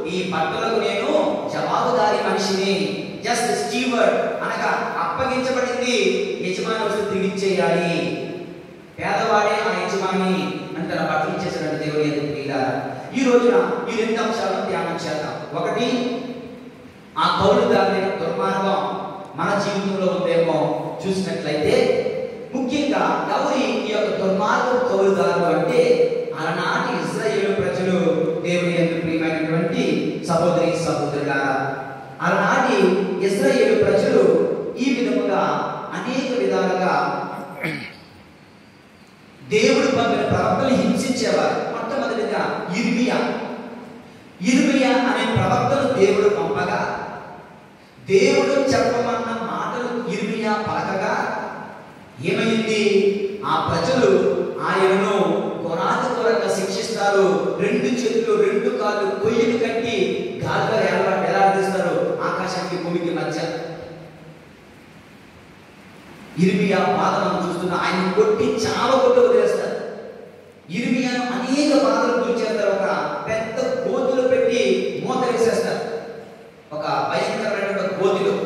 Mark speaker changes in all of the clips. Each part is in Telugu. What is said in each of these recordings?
Speaker 1: ఈ బట్టలకు నేను జవాబుదారీ మనిషిని, జస్ట్ స్టీవర్డ్ అనగా అప్పగించబడింది యజమాని వస్తే తిరిగిచ్చేయాలి, పేదవాడే ఆ యజమాని అని తన బట్టలు ఇచ్చేసినట్టు దేవుని ప్రియులారా. ఈ రోజున ఈ రెండు అంశాలను ధ్యానం చేద్దాం. ఒకటి, ఆ కౌలుదారుల దుర్మార్గం మన జీవితంలో ఉందేమో చూసినట్లయితే, ముఖ్యంగా ఎవరి ఈ యొక్క దుర్మార్గం కౌలుదారులు అంటే అలనాటి ఇశ్రాయేలు ప్రజలు. దేవుని యందు ప్రియమైనటువంటి సహోదరి సహోదరులారా, అలనాటి ఇశ్రాయేలు ప్రజలు ఈ విధముగా అనేక విధాలుగా దేవుడు పంపిన ప్రవక్తలు హింసించేవారు. మొట్టమొదటిగా ఇర్మియా అనే ప్రవక్తను దేవుడు పంపగా, దేవుడు చెప్పమన్న మాటలు ఇర్మియా పలకగా ఏమైంది? ఆ ప్రజలు ఆయనను కొరాతకొరగా శిక్షిస్తారు. 2 చేతులు 2 కాళ్ళు కొయ్యలు కట్టి గాలిలో ఎలాడదీస్తారు ఆకాశానికి భూమికి మధ్య. ఇర్మియా బాధలను చూస్తున్న ఆయన కొట్టి చాలా కొట్టి వదిలేస్తారు. ఇర్మియాను అనేక బాధలు గురిచేస్తారు. ఒక పెద్ద గోతులు పెట్టి మూత వేసేస్తారు, ఒక భయంకరమైన గోతిలో.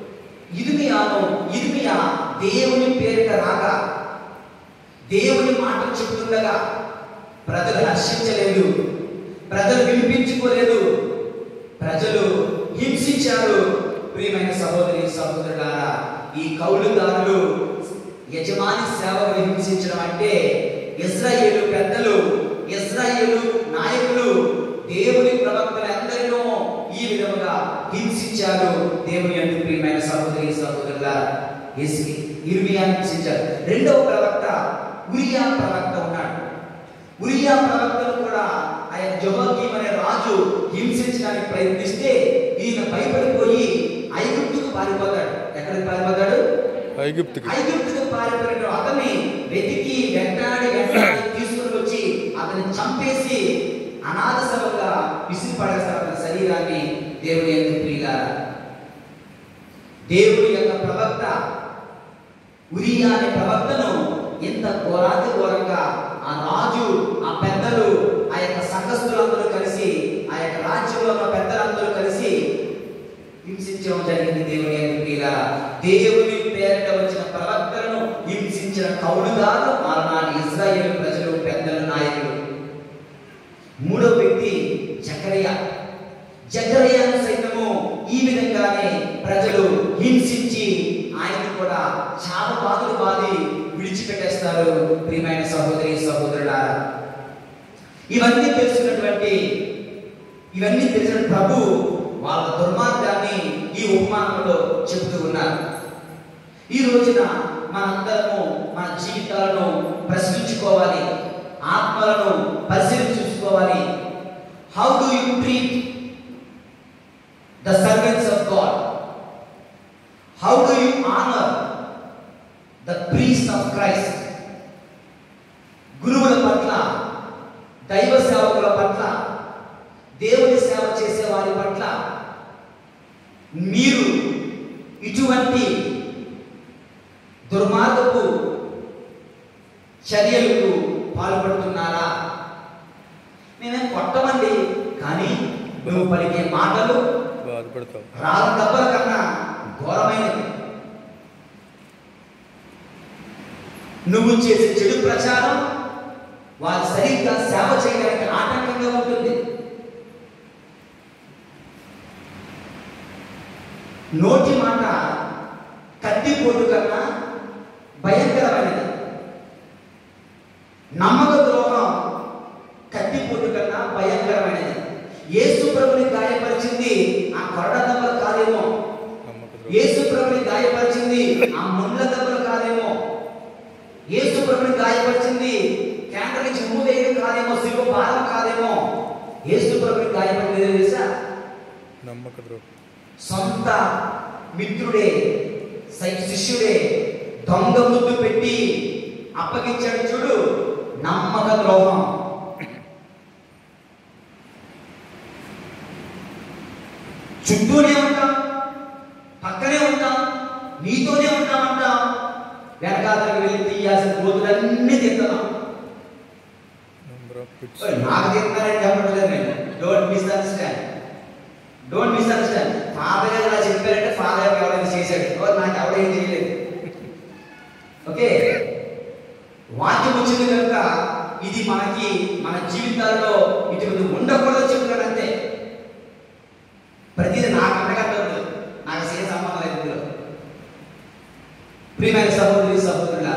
Speaker 1: ఇర్మియా దేవుని పేరిట రాగా, దేవుని మాటలు చెప్తుండగా ప్రజలు హర్షించలేదు, ప్రజలు వినిపించుకోలేదు, ప్రజలు హింసించారు. ప్రియమైన సహోదరి సహోదరులారా, ఈ కౌలుదారులు యజమాని సేవను హింసించడం అంటే ఇశ్రాయేలు పెద్దలు, ఇశ్రాయేలు నాయకులు దేవుని ప్రవక్తలందరినో ఈ విధముగా హింసించారు. దేవుని యందు ప్రియమైన సహోదరి సహోదరులారా, ఇర్మియాను హింసించారు. రెండవ ప్రవక్త ఉరియా ప్రవక్త ఉన్నాడు. ఉరియా ప్రవక్తను కూడా ఆయన జెహోయాకీం అనే రాజు హింసించడానికి ప్రయత్నిస్తే ఈయన భయపడిపోయి ఐగుప్తుకు పారిపోతాడు. ఎక్కడికి పారిపోతాడు? ఐగుప్తుకు పారిపోయిన అతన్ని వెతికి వెంటాడి తీసుకుని వచ్చి అతన్ని చంపేసి అనాథ శవంగా విసిరిపడేస్తారు అతని శరీరాన్ని. దేవుని యందు ప్రియులారా, దేవుని యొక్క ప్రవక్త ఉరియా అనే ప్రవక్తను ఎంత ఘోరంగా ఆ రాజు, ఆ పెద్దలు, ఆ యొక్క సంఘస్థులందరూ కలిసి, ఆ యొక్క రాజ్యంలో ఉన్న పెద్దలందరూ కలిసి హింసించడం జరిగింది. దేవుని యందు ప్రియులారా, దేవుని పేరిట వచ్చిన ప్రవక్తలను హింసించిన కౌలుదారులు ఆనాటి ఇశ్రాయేలు ప్రజలు, పెద్దలు, నాయకులు. మూడవ వ్యక్తి జకర్యాను సైతము ఈ విధంగానే ప్రజలు హింసించి ఆయన కూడా శాపబాధలు బాధి విడిచిపెట్టేస్తారు. ప్రియమైన సహోదరి సహోదరులారా, ఇవన్నీ తెలిసిన ప్రభు వాళ్ళ దుర్మార్గాన్ని ఈ ఉపమానంలో చెబుతూ ఉన్నారు. ఈ రోజున మనందరము మన జీవితాలను ప్రశ్నించుకోవాలి, ఆత్మలను పరిశీలించుకోవాలి. How do you treat the servants of God? How do you honour the priest of Christ? గురువుల పట్ల, దైవ సేవకుల పట్ల, దేవుని సేవ చేసే వారి పట్ల మీరు ఇటువంటి దుర్మార్గపు చర్యలకు పాల్పడుతున్నారా? నేనేం కొట్టమండి, కానీ నువ్వు పలికే మాటలు రాళ్ళ దెబ్బల కన్నా ఘోరమైనది. నువ్వు చేసే చెడు ప్రచారం వారు సరిగ్గా సేవ చేయడానికి ఆటంకంగా ఉంటుంది. నోటి మాట కత్తిపోటు కన్నా భయంకరమైనది. నమ్మక ద్రోహం కత్తిపోటు కన్నా భయంకరమైనది. యేసు ప్రభుని గాయపరిచింది ఆ కొరడ దెబ్బలు కాదేమో, యేసు ప్రభుని గాయపరిచింది ఆ ముండ్ల దెబ్బలు కాదేమో, యేసు ప్రభుని గాయపరిచింది క్యాండర్ నుంచి మూవేయడం కాదేమో, శిలువ భారం కాదేమో. యేసు ప్రభుని గాయపరిచింది తెలుసా? నమ్మక ద్రోహం. సొంత మిత్రుడే, శిష్యుడే దొంగ ముద్దు పెట్టి అప్పగించాడు చూడు, నమ్మక ద్రోహం. చుట్టూనే ఉంటాం, పక్కనే ఉంటాం, నీతోనే ఉంటామంటాం, వెనకాతలకు వెళ్ళి తీయాల్సిన గోతులన్నీ తింటున్నాం. నాకు తింటారని చెప్పట్లేదు నేను, don't misunderstand. Don't misunderstand. Father గారు ఇలా చెప్పారంటే ఫాదర్ గారు ఎవరైనా చేశాడు, నాకు ఎవరైనా చేయలేదు. ఓకే, వాక్యం వచ్చింది కనుక ఇది మనకి మన జీవితాల్లో ఇటువంటి ఉండకూడదు చెప్తున్నాను అంతే. ప్రతిదీ నాకు అంటగట్టదు, నాకు అసలు ఏ సంబంధం లేదు ఇందులో. ప్రియమైన సహోదరి సహోదరుల,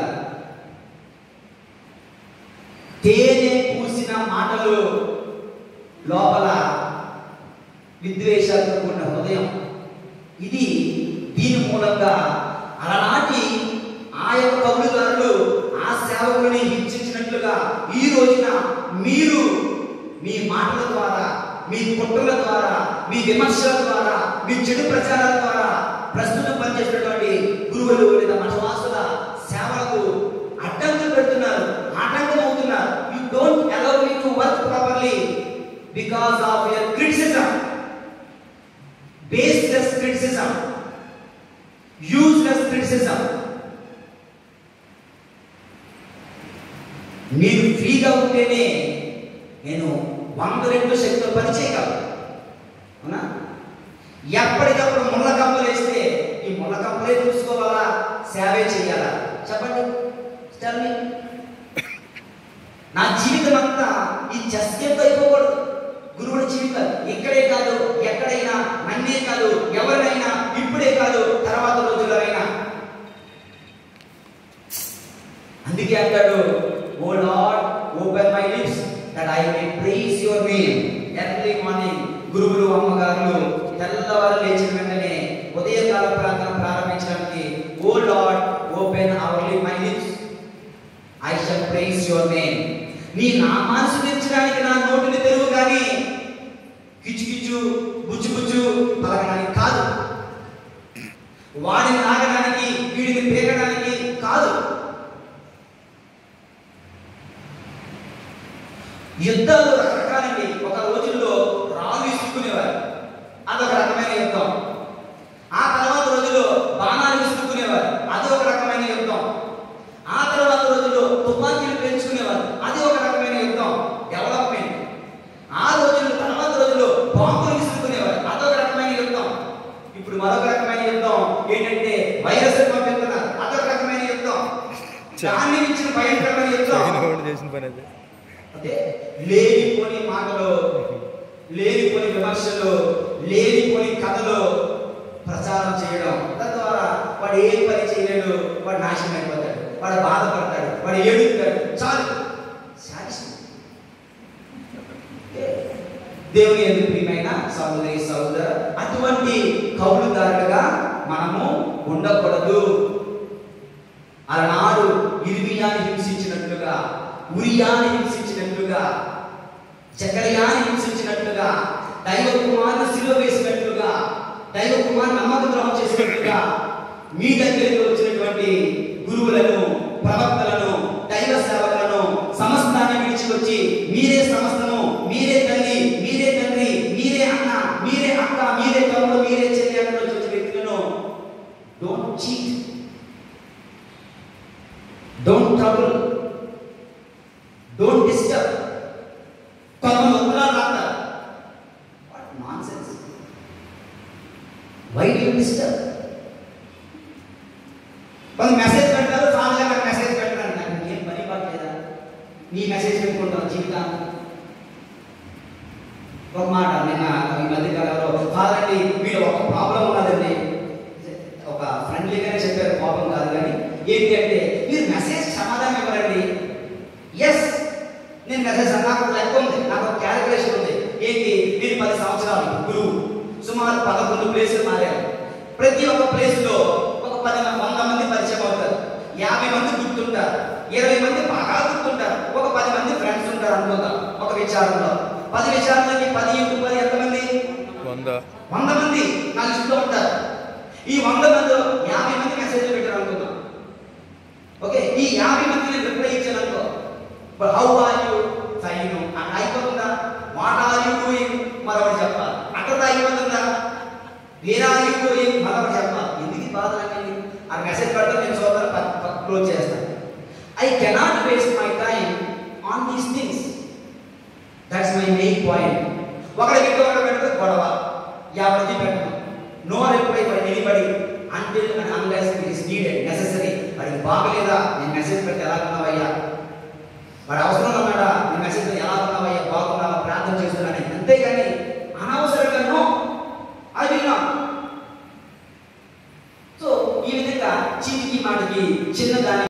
Speaker 1: తేనె పూసిన మాటలు లోపల విద్వేషాలతో కూడిన హృదయం. ఇది దీని మూలంగా అలనాటి ఆ యొక్క కౌలుదారులు ఆ సేవకుని హింసించినట్లుగా ఈ రోజున మీరు మీ మాటల ద్వారా, మీ కుట్రల ద్వారా, మీ విమర్శల ద్వారా, మీ చెడు ప్రచారాల ద్వారా ప్రస్తుతం పనిచేసినటువంటి గురువులు లేదా మఠవాసుల సేవలకు అడ్డంకులు పెడుతున్నారు, ఆటంకం అవుతున్నారు. You don't allow me to work properly because of your criticism, baseless criticism, useless criticism. మీరు ఫ్రీగా ఉంటేనే నేను 100 రెట్లు శక్తితో పని చేయగలను. అవునా? ఎప్పటికప్పుడు ముళ్ళ కంపలు వేస్తే ఈ ముళ్ళ కంపలే చూసుకోవాలా, సేవే చేయాలా? చెప్పండి. నా జీవితం అంతా ఈ చెస్ గేమ్తో అయిపోకూడదు. గురువుల జీవితం ఇక్కడే కాదు, ఎక్కడైనా, నన్నే కాదు, ఎవరినైనా, ఇప్పుడే కాదు, తర్వాత రోజుల్లో అయినా. అందుకే అంటాడు, O Lord open my lips that I may praise your name. Early morning గురువులు అమ్మగారులు తెల్లవారు లేచిన వెంటనే ఉదయకాల ప్రార్థన ప్రారంభించడానికి, O Lord open my lips I shall praise your name. నీ నామాన్ని స్తుతించడానికి నా నోటిని తెరువు, కానీ కిచుకిచు బుజ్జుబుజ్జు పలకడానికి కాదు, వాడిని నాగడానికి వీడిని పేగడానికి కాదు. యుద్ధాలు రకరకాలండి. ఒక రోజుల్లో రాళ్ళు విసుక్కునేవారు, అదొక రకమైన యుద్ధం. ఆ తర్వాత రోజుల్లో బాణాలు విసుక్కునేవారు, అది ఒక రకమైన యుద్ధం. ఆ తర్వాత రోజుల్లో తుపాకీలు పెంచుకునేవారు, అది ఒక రకమైన యుద్ధం, డెవలప్మెంట్. ఆ రోజుల్లో తర్వాత రోజుల్లో బాంబులు విసుక్కునేవారు, అదొక రకమైన యుద్ధం. ఇప్పుడు మరొక రకమైన యుద్ధం ఏంటంటే వైరస్ పంపిస్తున్నారు, అదొక రకమైన యుద్ధం. దాన్ని మించిన భయంకరమైన యుద్ధం అదే లేనిపోని మాటలు, లేనిపోని విమర్శలు, లేనిపోని కథలు ప్రచారం చేయడం. తద్వారా వాడు ఏ పని చేయలేడు, వాడు నాశనం అయిపోతాడు, వాడు బాధపడతాడు, వాడు ఏడుస్తాడు. చాలు, దేవుని యందు ప్రియమైన సహోదరి సహోదర, అటువంటి కౌలుదారులుగా మనము ఉండకూడదు. అలనాడు ఇర్మియాని హింసించినట్లుగా, ఉరియాని హింసించినట్లుగా, జకర్యాని హింసించినట్లుగా, దైవ కుమారుని సిలువ వేసినట్లుగా, దైవ కుమారుని నమ్మక ద్రోహం చేసినట్లుగా మీ దగ్గరికి వచ్చినటువంటి గురువులను, ప్రవక్తలను, దైవ సేవకులను సమస్తాన్ని విడిచికొచ్చి మీరే సమస్తము, మీరే తల్లి, మీరే తండ్రి, మీరే అన్న, మీరే అక్క, మీరే తమ్ముడు, మీరే చెల్లి అన్న వచ్చిన వ్యక్తులను don't cheat, don't trouble, don't disturb. కొంతమంది ఉత్తరాలు రాస్తారు, what nonsense, why do you disturb? కొంత మెసేజ్ పెడతారు, ఫాదర్ గారు మెసేజ్ పెడతారు, నాకు ఏం పని పడలేదా, నీ మెసేజ్ పెట్టుకుంటాను జీవితాన్ని. ఒక మాట నిన్న ఈ మధ్యకాలంలో, ఫాదర్ అండి మీరు ఒక ప్రాబ్లం ఉన్నదండి, ఒక ఫ్రెండ్లీగానే చెప్పారు, కోపం కాదు కానీ, ఏంటి అంటే మీరు మెసేజ్ సమాధానం ఇవ్వరండి. ఎస్, నేను మెసేజ్ నాకు లెక్క ఉంది, నాకు ఒక క్యాలిక్యులేషన్ ఉంది. ఏంటి, నేను 10 సంవత్సరాలు గురువు, సుమారు 11 ప్లేసులు మారాను. ప్రతి ఒక్క ప్లేస్లో ఒక 100 మంది పరిచయం అవుతారు, 50 మంది గుర్తుంటారు, 20 మంది బాగా గుర్తుంటారు, ఒక 10 మంది ఫ్రెండ్స్ ఉంటారు అనుకుందాం. ఒక విచారంలో 10 విచారణలకి 10 × 10 ఎంతమంది? 100 మంది నా లిస్టులో ఉంటారు. ఈ 100 మందిలో 50 మంది మెసేజ్ పెట్టారు అనుకుందాం. ఓకే, ఈ 50 మందిని రిప్లై ఇచ్చాను అనుకో, హౌ ఆర్ యూ, ఫైన్ అని అయిపోతుందా? వాట్ ఆర్ యూ డూయింగ్ మరొకటి చెప్పాలి, అక్కడ అయిపోతుందా? వేర్ ఆర్ యూ డూయింగ్ మరొకటి చెప్పాలి. ఎందుకు బాధ అండి? ఆ మెసేజ్ పెడితే నేను చూద్దాం, క్లోజ్ చేస్తాను. I cannot waste my time on these things. That's my main point. ఒకరికి ఇంకొకటి పెడితే గొడవ, నీడెడ్, నెసెసరీ. వాడికి బాగలేదా, నేను మెసేజ్ పెడితే ఎలా ఉన్నావయ్యా, వాడు అవసరం ఉన్నాడా, నేను మెసేజ్ పెడితే ఎలా ఉన్నావయ్యా, బాగున్నావా, ప్రార్థన చేస్తున్నాను. అంతేగాని అనవసరంగా నో, అది విన్నా. సో ఈ విధంగా చీటికి మాటికి చిన్నదాని